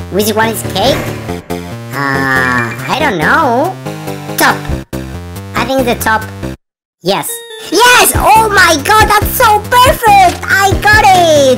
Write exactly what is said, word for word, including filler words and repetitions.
Which one is cake? Uh, I don't know. Top. I think the top. Yes. Yes! Oh my god, that's so perfect! I got it!